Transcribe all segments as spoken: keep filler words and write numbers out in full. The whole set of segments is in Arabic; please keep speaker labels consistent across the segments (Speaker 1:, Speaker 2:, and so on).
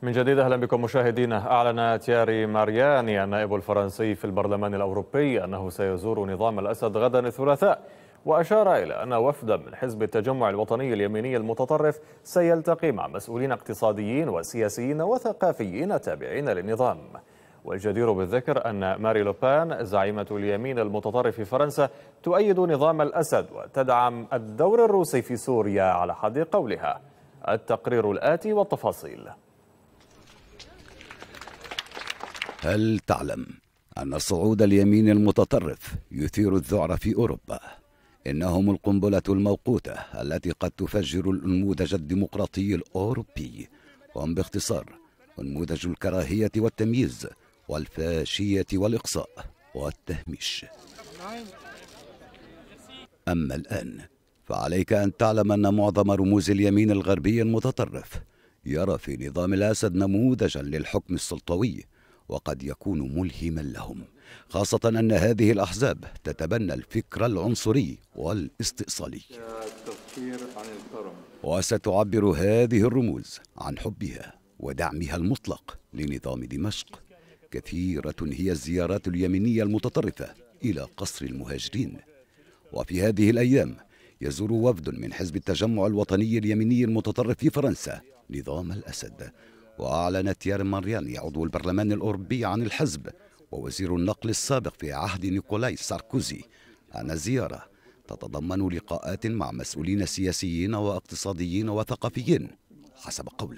Speaker 1: من جديد أهلا بكم مشاهدينا. أعلن تياري مارياني النائب الفرنسي في البرلمان الأوروبي أنه سيزور نظام الأسد غدا الثلاثاء، وأشار إلى أن وفدا من حزب التجمع الوطني اليميني المتطرف سيلتقي مع مسؤولين اقتصاديين وسياسيين وثقافيين تابعين للنظام. والجدير بالذكر أن ماري لوبان زعيمة اليمين المتطرف في فرنسا تؤيد نظام الأسد وتدعم الدور الروسي في سوريا على حد قولها. التقرير الآتي والتفاصيل.
Speaker 2: هل تعلم أن صعود اليمين المتطرف يثير الذعر في أوروبا؟ إنهم القنبلة الموقوتة التي قد تفجر النموذج الديمقراطي الأوروبي، هم باختصار نموذج الكراهية والتمييز والفاشية والإقصاء والتهميش. أما الآن فعليك أن تعلم أن معظم رموز اليمين الغربي المتطرف يرى في نظام الأسد نموذجا للحكم السلطوي، وقد يكون ملهما لهم، خاصة أن هذه الأحزاب تتبنى الفكر العنصري والاستئصالي. وستعبر هذه الرموز عن حبها ودعمها المطلق لنظام دمشق. كثيرة هي الزيارات اليمينية المتطرفة إلى قصر المهاجرين، وفي هذه الأيام يزور وفد من حزب التجمع الوطني اليميني المتطرف في فرنسا نظام الأسد. وأعلن تياري مارياني عضو البرلمان الأوروبي عن الحزب ووزير النقل السابق في عهد نيكولاي ساركوزي أن الزيارة تتضمن لقاءات مع مسؤولين سياسيين واقتصاديين وثقافيين حسب قوله.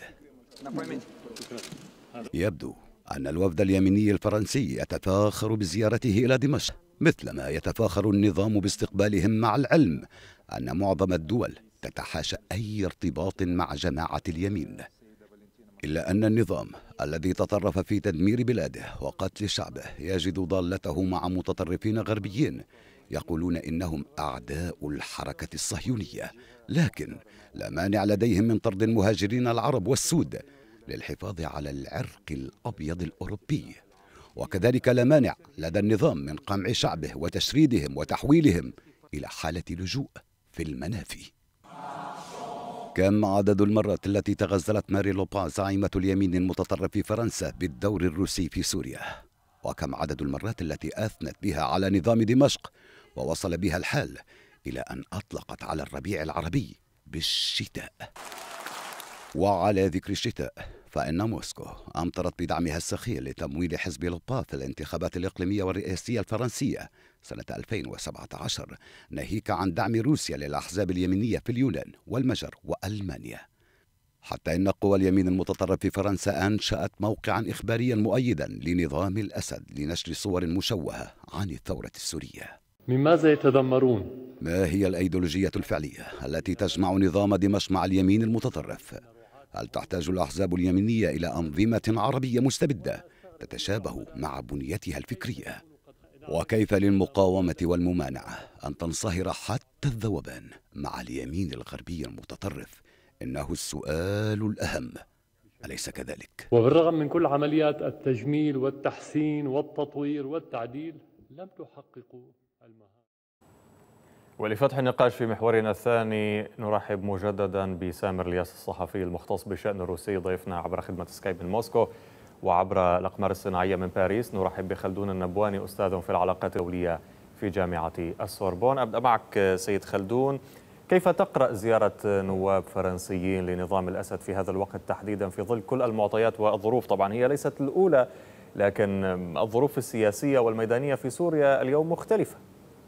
Speaker 2: يبدو أن الوفد اليميني الفرنسي يتفاخر بزيارته إلى دمشق، مثلما يتفاخر النظام باستقبالهم، مع العلم أن معظم الدول تتحاشى أي ارتباط مع جماعة اليمين. إلا أن النظام الذي تطرف في تدمير بلاده وقتل شعبه يجد ضالته مع متطرفين غربيين يقولون إنهم أعداء الحركة الصهيونية، لكن لا مانع لديهم من طرد المهاجرين العرب والسود للحفاظ على العرق الأبيض الأوروبي. وكذلك لا مانع لدى النظام من قمع شعبه وتشريدهم وتحويلهم إلى حالة لجوء في المنافي. كم عدد المرات التي تغزلت ماري لوبان زعيمة اليمين المتطرف في فرنسا بالدور الروسي في سوريا؟ وكم عدد المرات التي أثنت بها على نظام دمشق ووصل بها الحال إلى أن أطلقت على الربيع العربي بالشتاء؟ وعلى ذكر الشتاء، فإن موسكو أمطرت بدعمها السخي لتمويل حزب لوبان في الانتخابات الإقليمية والرئاسية الفرنسية سنة ألفين وسبعة عشر، ناهيك عن دعم روسيا للأحزاب اليمينية في اليونان والمجر وألمانيا. حتى إن قوى اليمين المتطرف في فرنسا أنشأت موقعا إخباريا مؤيدا لنظام الأسد لنشر صور مشوهة عن الثورة السورية.
Speaker 3: من ماذا يتذمرون؟
Speaker 2: ما هي الأيديولوجية الفعلية التي تجمع نظام دمشق مع اليمين المتطرف؟ هل تحتاج الأحزاب اليمينية إلى أنظمة عربية مستبدة تتشابه مع بنيتها الفكرية؟ وكيف للمقاومة والممانعة أن تنصهر حتى الذوبان مع اليمين الغربي المتطرف؟ إنه السؤال الأهم، أليس كذلك؟
Speaker 3: وبالرغم من كل عمليات التجميل والتحسين والتطوير والتعديل لم تحققوا المهام.
Speaker 1: ولفتح النقاش في محورنا الثاني نرحب مجددا بسامر الياس الصحفي المختص بالشأن الروسي ضيفنا عبر خدمة سكايب من موسكو، وعبر الأقمار الصناعية من باريس نرحب بخلدون النبواني أستاذ في العلاقات الدولية في جامعة السوربون. أبدأ معك سيد خلدون، كيف تقرأ زيارة نواب فرنسيين لنظام الأسد في هذا الوقت تحديدا في ظل كل المعطيات والظروف؟ طبعا هي ليست الأولى، لكن الظروف السياسية والميدانية في سوريا اليوم مختلفة.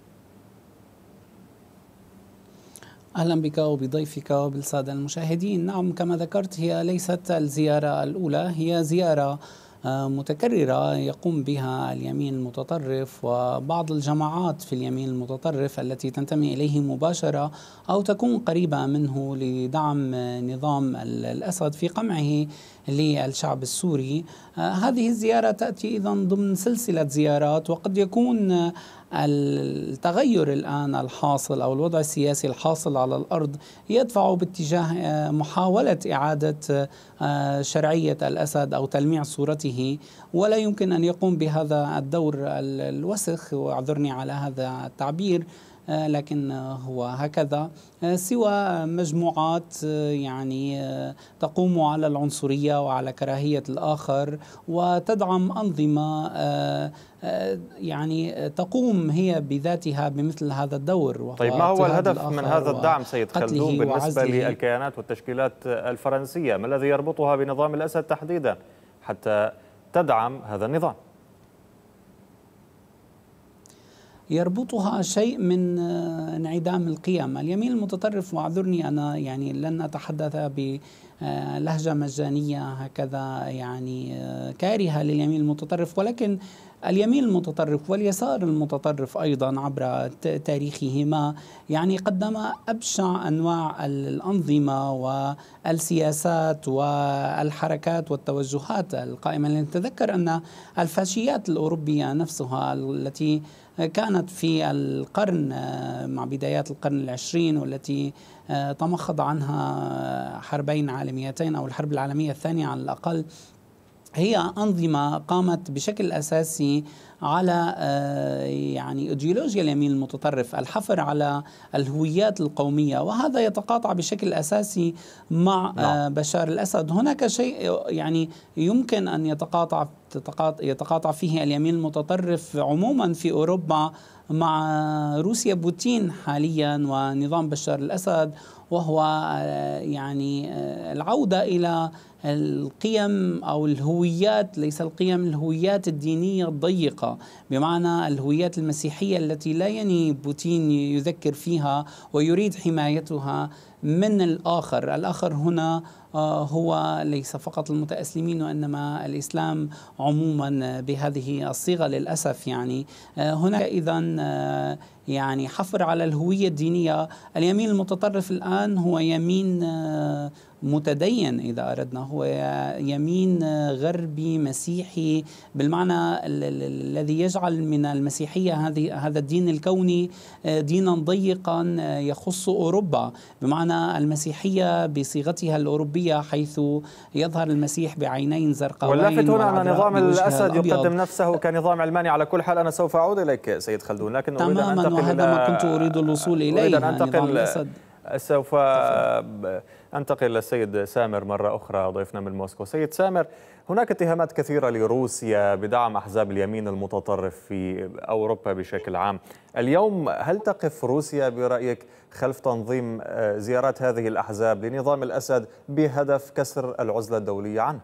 Speaker 4: أهلا بك وبضيفك وبالسادة المشاهدين. نعم، كما ذكرت هي ليست الزيارة الأولى، هي زيارة متكررة يقوم بها اليمين المتطرف وبعض الجماعات في اليمين المتطرف التي تنتمي إليه مباشرة أو تكون قريبة منه لدعم نظام الأسد في قمعه للشعب السوري. هذه الزيارة تأتي أيضا ضمن سلسلة زيارات، وقد يكون التغير الآن الحاصل أو الوضع السياسي الحاصل على الأرض يدفع باتجاه محاولة إعادة شرعية الأسد أو تلميع صورته، ولا يمكن أن يقوم بهذا الدور الوسخ، واعذرني على هذا التعبير، لكن هو هكذا، سوى مجموعات يعني تقوم على العنصرية وعلى كراهية الآخر وتدعم أنظمة يعني تقوم هي بذاتها بمثل هذا الدور.
Speaker 1: طيب ما هو الهدف من هذا الدعم سيد خلدون بالنسبة للكيانات والتشكيلات الفرنسية؟ ما الذي يربطها بنظام الأسد تحديدا حتى تدعم هذا النظام؟
Speaker 4: يربطها شيء من انعدام القيم. اليمين المتطرف، واعذرني أنا يعني لن أتحدث بلهجة مجانية هكذا يعني كارهة لليمين المتطرف، ولكن اليمين المتطرف واليسار المتطرف أيضا عبر تاريخهما يعني قدم أبشع أنواع الأنظمة والسياسات والحركات والتوجهات القائمة. نتذكر أن الفاشيات الأوروبية نفسها التي كانت في القرن مع بدايات القرن العشرين والتي تمخض عنها حربين عالميتين أو الحرب العالمية الثانية على الأقل، هي أنظمة قامت بشكل أساسي على يعني إيديولوجيا اليمين المتطرف، الحفر على الهويات القومية، وهذا يتقاطع بشكل أساسي مع لا. بشار الأسد. هناك شيء يعني يمكن أن يتقاطع يتقاطع فيه اليمين المتطرف عموما في أوروبا مع روسيا بوتين حاليا ونظام بشار الأسد، وهو يعني العودة إلى القيم أو الهويات، ليس القيم، الهويات الدينية الضيقة، بمعنى الهويات المسيحية التي لا يني بوتين يذكر فيها ويريد حمايتها من الآخر. الآخر هنا هو ليس فقط المتأسلمين وإنما الإسلام عموما بهذه الصيغة للأسف. يعني هناك إذن يعني حفر على الهوية الدينية. اليمين المتطرف الآن هو يمين متدين إذا أردنا، هو يمين غربي مسيحي بالمعنى الذي يجعل من المسيحية هذه هذا الدين الكوني دينا ضيقا يخص أوروبا، بمعنى المسيحية بصيغتها الأوروبية حيث يظهر المسيح بعينين زرقاوين.
Speaker 1: واللافت هنا أن نظام الأسد يقدم نفسه كنظام علماني. على كل حال أنا سوف أعود إليك سيد خلدون، لكن أريد أن أنتقل
Speaker 4: وهذا ما كنت أريد الوصول إليه.
Speaker 1: أريد أن أنتقل سوف أنتقل للسيد سامر مرة أخرى ضيفنا من موسكو. سيد سامر، هناك اتهامات كثيرة لروسيا بدعم أحزاب اليمين المتطرف في أوروبا بشكل عام. اليوم هل تقف روسيا برأيك خلف تنظيم زيارات هذه الأحزاب لنظام الأسد بهدف كسر العزلة الدولية عنه؟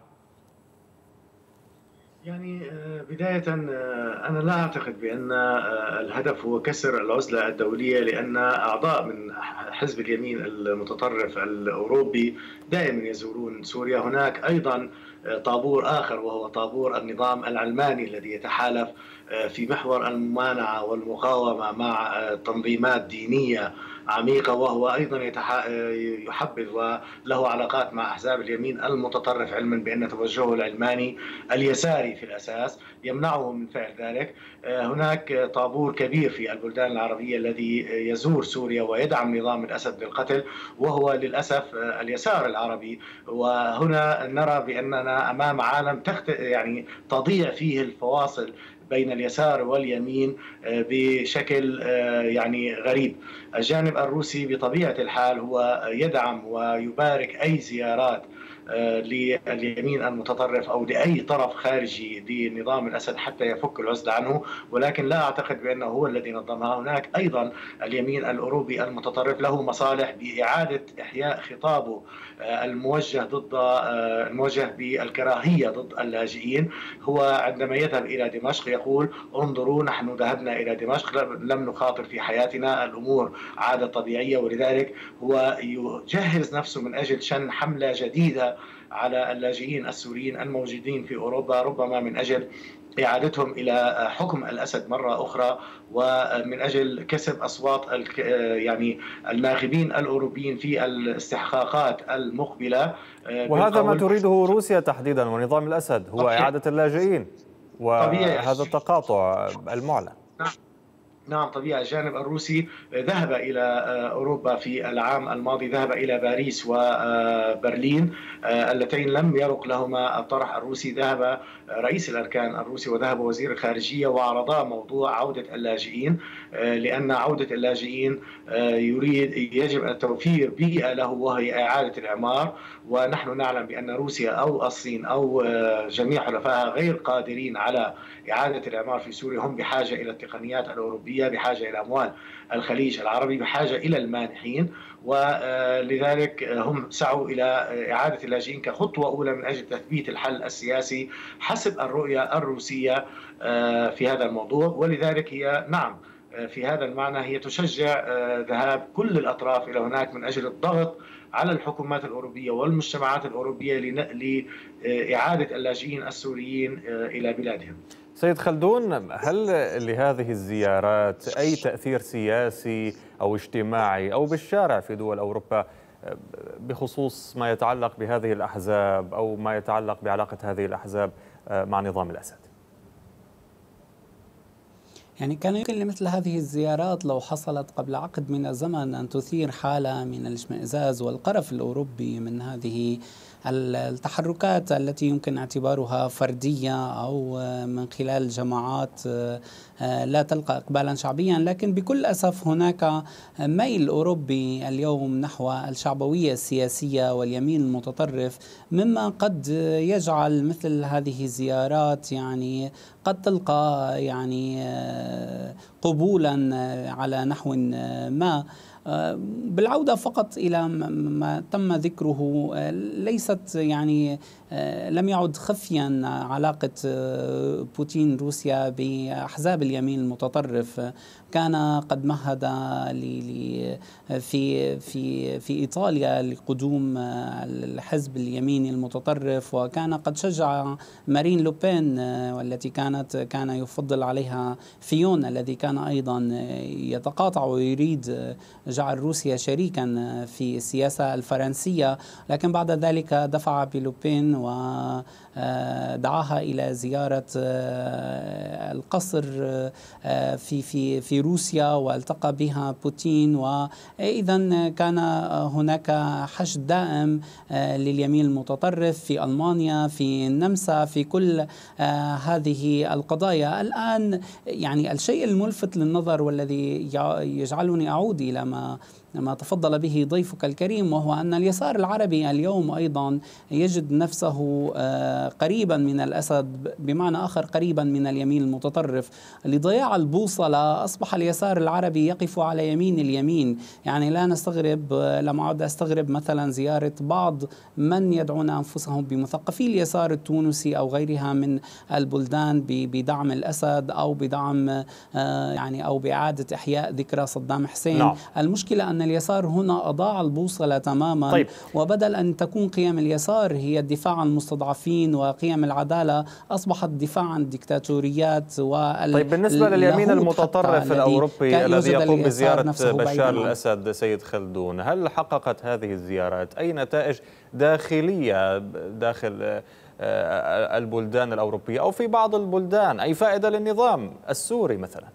Speaker 5: يعني بداية أنا لا أعتقد بأن الهدف هو كسر العزلة الدولية، لأن أعضاء من حزب اليمين المتطرف الأوروبي دائما يزورون سوريا. هناك أيضا طابور آخر وهو طابور النظام العلماني الذي يتحالف في محور الممانعة والمقاومة مع تنظيمات دينية عميقة، وهو أيضا يحبذ وله علاقات مع أحزاب اليمين المتطرف، علما بأن توجهه العلماني اليساري في الأساس يمنعه من فعل ذلك. هناك طابور كبير في البلدان العربية الذي يزور سوريا ويدعم نظام الأسد بالقتل، وهو للأسف اليسار العربي. وهنا نرى بأننا أمام عالم تخت يعني تضيع فيه الفواصل بين اليسار واليمين بشكل يعني غريب. الجانب الروسي بطبيعة الحال هو يدعم ويبارك أي زيارات لليمين المتطرف أو لأي طرف خارجي لنظام الأسد حتى يفك العزلة عنه، ولكن لا أعتقد بأنه هو الذي نظمها. هناك أيضا اليمين الأوروبي المتطرف له مصالح بإعادة إحياء خطابه الموجه ضد الموجه بالكراهية ضد اللاجئين. هو عندما يذهب إلى دمشق يقول انظروا نحن ذهبنا إلى دمشق لم نخاطر في حياتنا، الأمور عادت طبيعية، ولذلك هو يجهز نفسه من أجل شن حملة جديدة على اللاجئين السوريين الموجودين في أوروبا، ربما من أجل إعادتهم إلى حكم الأسد مرة أخرى، ومن أجل كسب أصوات يعني الناخبين الأوروبيين في الاستحقاقات المقبلة.
Speaker 1: وهذا ما تريده روسيا تحديدا ونظام الأسد، هو طبيعي. إعادة اللاجئين وهذا التقاطع المعلن.
Speaker 5: نعم طبيعي. الجانب الروسي ذهب إلى أوروبا في العام الماضي، ذهب إلى باريس وبرلين اللتين لم يرق لهما الطرح الروسي. ذهب رئيس الأركان الروسي وذهب وزير الخارجية وعرضا موضوع عودة اللاجئين، لأن عودة اللاجئين يريد يجب أن توفير بيئة له وهي إعادة الإعمار، ونحن نعلم بأن روسيا أو الصين أو جميع حلفائها غير قادرين على إعادة الإعمار في سوريا. هم بحاجة إلى التقنيات الأوروبية، بحاجة إلى أموال الخليج العربي، بحاجة إلى المانحين، ولذلك هم سعوا إلى إعادة اللاجئين كخطوة أولى من أجل تثبيت الحل السياسي حسب الرؤية الروسية في هذا الموضوع. ولذلك هي نعم في هذا المعنى هي تشجع ذهاب كل الأطراف إلى هناك من أجل الضغط على الحكومات الأوروبية والمجتمعات الأوروبية لإعادة اللاجئين السوريين إلى بلادهم.
Speaker 1: سيد خلدون، هل لهذه الزيارات أي تأثير سياسي أو اجتماعي أو بالشارع في دول أوروبا بخصوص ما يتعلق بهذه الأحزاب أو ما يتعلق بعلاقة هذه الأحزاب مع نظام الأسد؟
Speaker 4: يعني كان يمكن لمثل هذه الزيارات لو حصلت قبل عقد من الزمن أن تثير حالة من الاشمئزاز والقرف الأوروبي من هذه التحركات التي يمكن اعتبارها فردية أو من خلال جماعات لا تلقى إقبالا شعبيا. لكن بكل أسف هناك ميل أوروبي اليوم نحو الشعبوية السياسية واليمين المتطرف، مما قد يجعل مثل هذه الزيارات يعني قد تلقى يعني قبولا على نحو ما. بالعودة فقط إلى ما تم ذكره، ليست يعني لم يعد خفيا علاقة بوتين روسيا بأحزاب اليمين المتطرف. كان قد مهد في في في إيطاليا لقدوم الحزب اليميني المتطرف، وكان قد شجع مارين لوبين والتي كانت كان يفضل عليها فيون الذي كان أيضا يتقاطع ويريد جعل روسيا شريكا في السياسة الفرنسية. لكن بعد ذلك دفع بلوبين ودعاها إلى زيارة القصر في في في روسيا، والتقى بها بوتين. وإذا كان هناك حشد دائم لليمين المتطرف في ألمانيا، في النمسا، في كل هذه القضايا. الآن يعني الشيء الملفت للنظر والذي يجعلني أعود إلى ما ما تفضل به ضيفك الكريم، وهو أن اليسار العربي اليوم أيضا يجد نفسه قريبا من الأسد، بمعنى آخر قريبا من اليمين المتطرف. لضياع البوصلة أصبح اليسار العربي يقف على يمين اليمين. يعني لا نستغرب، لم أعد أستغرب مثلا زيارة بعض من يدعون أنفسهم بمثقفي اليسار التونسي أو غيرها من البلدان بدعم الأسد أو بدعم يعني أو بإعادة إحياء ذكرى صدام حسين. نعم. المشكلة أن اليسار هنا أضاع البوصلة تماما. طيب. وبدل أن تكون قيم اليسار هي الدفاع عن المستضعفين وقيم العدالة، أصبحت دفاع عن الدكتاتوريات. وال...
Speaker 1: طيب بالنسبة لليمين المتطرف الأوروبي الذي يقوم بزيارة بشار الأسد، سيد خلدون، هل حققت هذه الزيارات أي نتائج داخلية داخل البلدان الأوروبية أو في بعض البلدان؟ أي فائدة للنظام السوري مثلا؟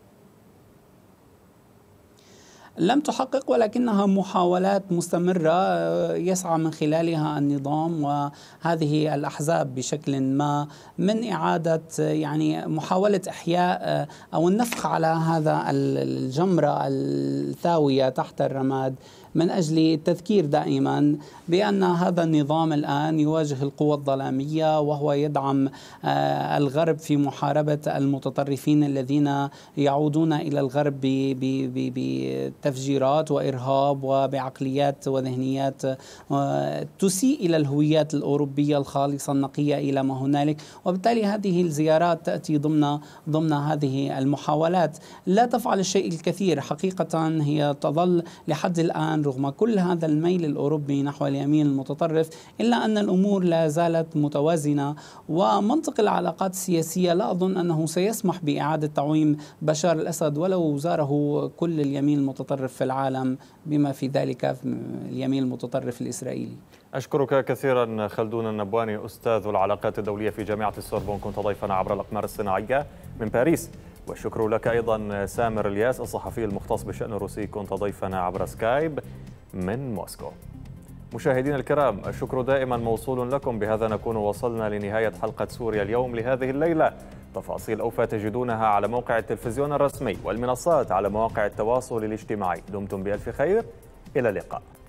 Speaker 4: لم تحقق، ولكنها محاولات مستمرة يسعى من خلالها النظام وهذه الأحزاب بشكل ما من إعادة يعني محاولة إحياء أو النفخ على هذا الجمرة الثاوية تحت الرماد، من أجل التذكير دائما بأن هذا النظام الآن يواجه القوى الظلامية، وهو يدعم الغرب في محاربة المتطرفين الذين يعودون إلى الغرب بتفجيرات وإرهاب وبعقليات وذهنيات تسيء إلى الهويات الأوروبية الخالصة النقية إلى ما هنالك. وبالتالي هذه الزيارات تأتي ضمن ضمن هذه المحاولات. لا تفعل الشيء الكثير حقيقة، هي تظل لحد الآن رغم كل هذا الميل الأوروبي نحو اليمين المتطرف، إلا أن الأمور لا زالت متوازنة. ومنطق العلاقات السياسية لا أظن أنه سيسمح بإعادة تعويم بشار الأسد ولو زاره كل اليمين المتطرف في العالم، بما في ذلك اليمين المتطرف الإسرائيلي.
Speaker 1: أشكرك كثيرا خلدون النبواني، أستاذ العلاقات الدولية في جامعة السوربون، كنت ضيفنا عبر الأقمار الصناعية من باريس. والشكر لك أيضا سامر الياس الصحفي المختص بالشأن الروسي، كنت ضيفنا عبر سكايب من موسكو. مشاهدينا الكرام، الشكر دائما موصول لكم. بهذا نكون وصلنا لنهاية حلقة سوريا اليوم لهذه الليلة. تفاصيل أوفى تجدونها على موقع التلفزيون الرسمي والمنصات على مواقع التواصل الاجتماعي. دمتم بألف خير، إلى اللقاء.